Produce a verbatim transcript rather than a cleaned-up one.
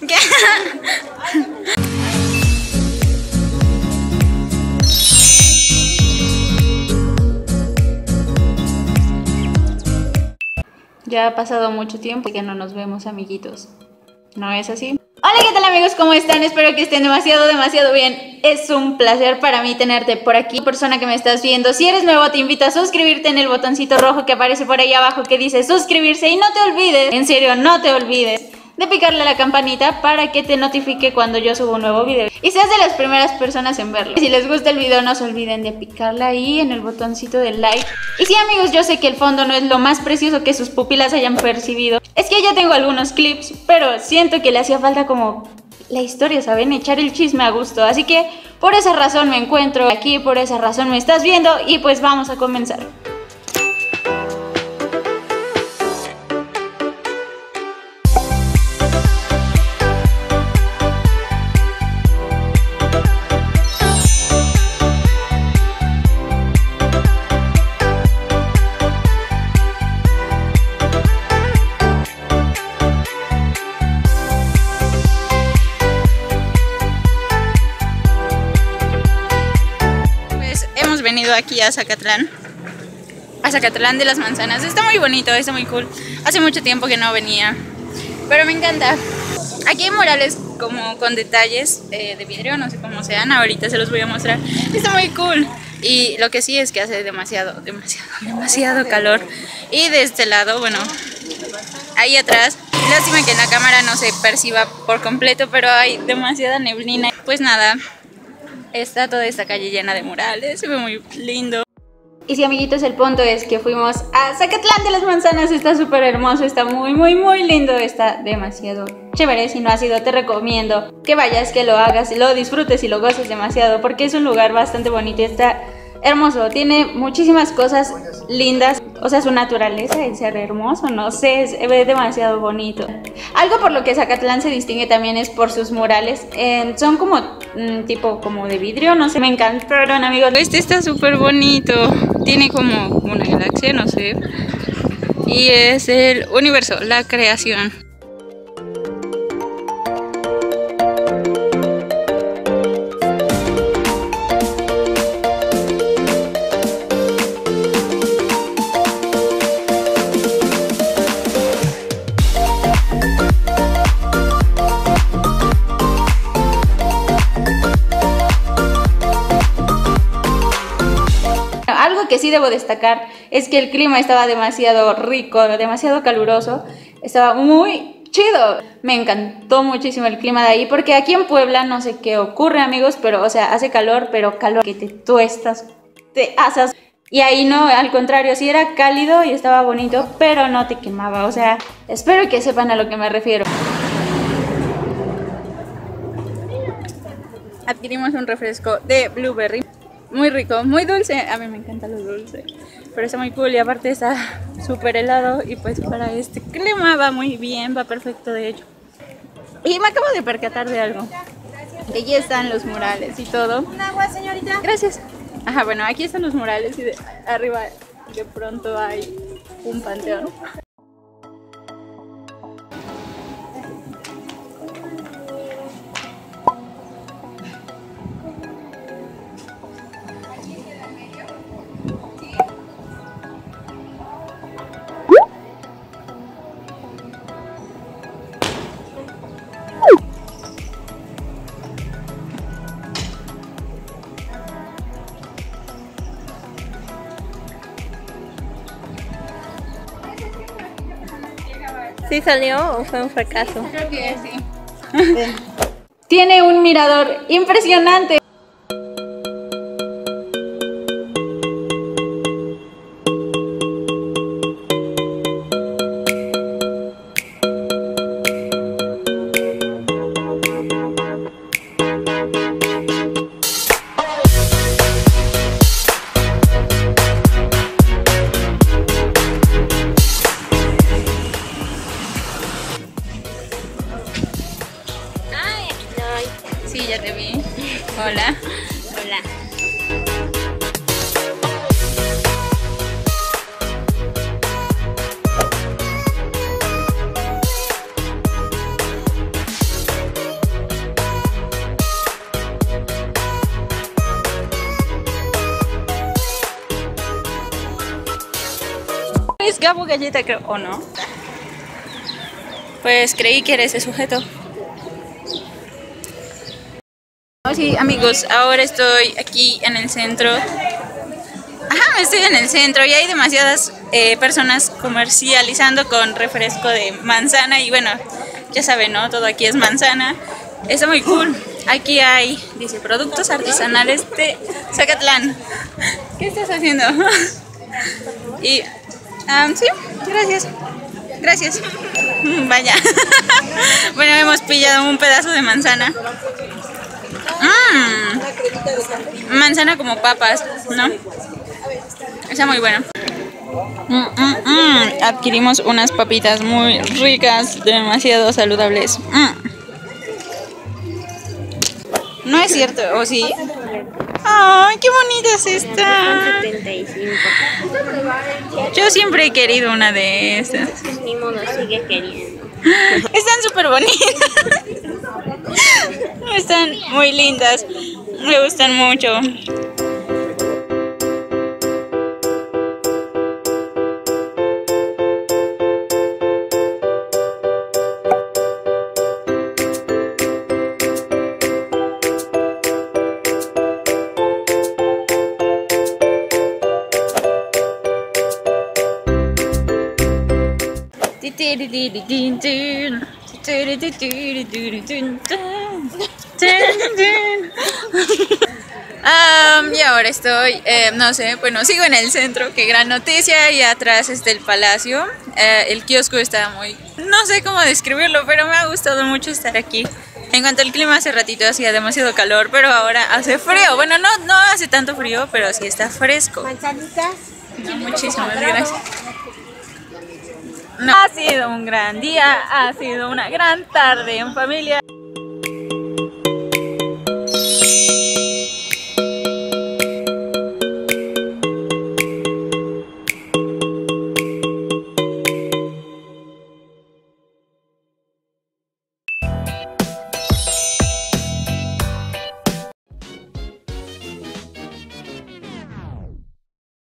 ¿Qué? Ya ha pasado mucho tiempo que no nos vemos, amiguitos. ¿No es así? Hola, ¿qué tal, amigos? ¿Cómo están? Espero que estén demasiado, demasiado bien. Es un placer para mí tenerte por aquí, persona que me estás viendo. Si eres nuevo, te invito a suscribirte en el botoncito rojo que aparece por ahí abajo que dice suscribirse. Y no te olvides, en serio, no te olvides de picarle a la campanita para que te notifique cuando yo subo un nuevo video y seas de las primeras personas en verlo. Si les gusta el video, no se olviden de picarle ahí en el botoncito del like. Y sí, amigos, yo sé que el fondo no es lo más precioso que sus pupilas hayan percibido. Es que ya tengo algunos clips, pero siento que le hacía falta como la historia, ¿saben? Echar el chisme a gusto. Así que por esa razón me encuentro aquí, por esa razón me estás viendo y pues vamos a comenzar. Venido aquí a Zacatlán, a Zacatlán de las Manzanas. Está muy bonito, está muy cool. Hace mucho tiempo que no venía, pero me encanta. Aquí hay murales como con detalles eh, de vidrio, no sé cómo sean, ahorita se los voy a mostrar. Está muy cool. Y lo que sí es que hace demasiado, demasiado, demasiado calor. Y de este lado, bueno, ahí atrás, lástima que en la cámara no se perciba por completo, pero hay demasiada neblina. Pues nada, está toda esta calle llena de murales, se ve muy lindo. Y sí, amiguitos, el punto es que fuimos a Zacatlán de las Manzanas. Está súper hermoso, está muy, muy, muy lindo. Está demasiado chévere. Si no has ido, te recomiendo que vayas, que lo hagas, lo disfrutes y lo goces demasiado, porque es un lugar bastante bonito. Está hermoso, tiene muchísimas cosas lindas. O sea, su naturaleza, el ser hermoso, no sé, es, es demasiado bonito. Algo por lo que Zacatlán se distingue también es por sus murales. Eh, son como mmm, tipo como de vidrio, no sé, me encantaron, amigos. Este está súper bonito, tiene como una galaxia, no sé. Y es el universo, la creación. Algo que sí debo destacar es que el clima estaba demasiado rico, demasiado caluroso, estaba muy chido. Me encantó muchísimo el clima de ahí, porque aquí en Puebla no sé qué ocurre, amigos, pero o sea, hace calor, pero calor que te tuestas, te asas. Y ahí no, al contrario, sí era cálido y estaba bonito, pero no te quemaba, o sea, espero que sepan a lo que me refiero. Adquirimos un refresco de blueberry. Muy rico, muy dulce, a mí me encanta lo dulce, pero está muy cool y aparte está súper helado y pues para este clima va muy bien, va perfecto de hecho. Y me acabo de percatar de algo, que aquí están los murales y todo. ¿Un agua, señorita? Gracias. Ajá, bueno, aquí están los murales y de arriba de pronto hay un panteón. ¿Sí salió o fue un fracaso? Creo que sí. Tiene un mirador impresionante. Sí, ya te vi. Hola. Hola. Gabo Galleta, creo, ¿o no? Pues creí que era ese sujeto. Oh, sí, amigos, ahora estoy aquí en el centro. Ajá, estoy en el centro y hay demasiadas eh, personas comercializando con refresco de manzana. Y bueno, ya saben, ¿no? Todo aquí es manzana. Está muy cool. Aquí hay, dice, productos artesanales de Zacatlán. ¿Qué estás haciendo? Y, um, sí, gracias. Gracias. Vaya. Bueno, hemos pillado un pedazo de manzana. Mmm. Manzana como papas, ¿no? Está muy bueno. Mm, mm, mm. Adquirimos unas papitas muy ricas, demasiado saludables. Mm. No es cierto, ¿o sí? ¡Ay, qué bonitas están! setenta y cinco. Yo siempre he querido una de estas. Ni modo, sigue queriendo. Están súper bonitas. Están muy lindas. Me gustan mucho. Um, y ahora estoy, eh, no sé, bueno, sigo en el centro, qué gran noticia, y atrás está el palacio. Eh, el kiosco está muy, no sé cómo describirlo, pero me ha gustado mucho estar aquí. En cuanto al clima, hace ratito hacía demasiado calor, pero ahora hace frío. Bueno, no, no hace tanto frío, pero sí está fresco. ¿Manzanitas? No, muchísimas gracias. No. Ha sido un gran día, ha sido una gran tarde en familia.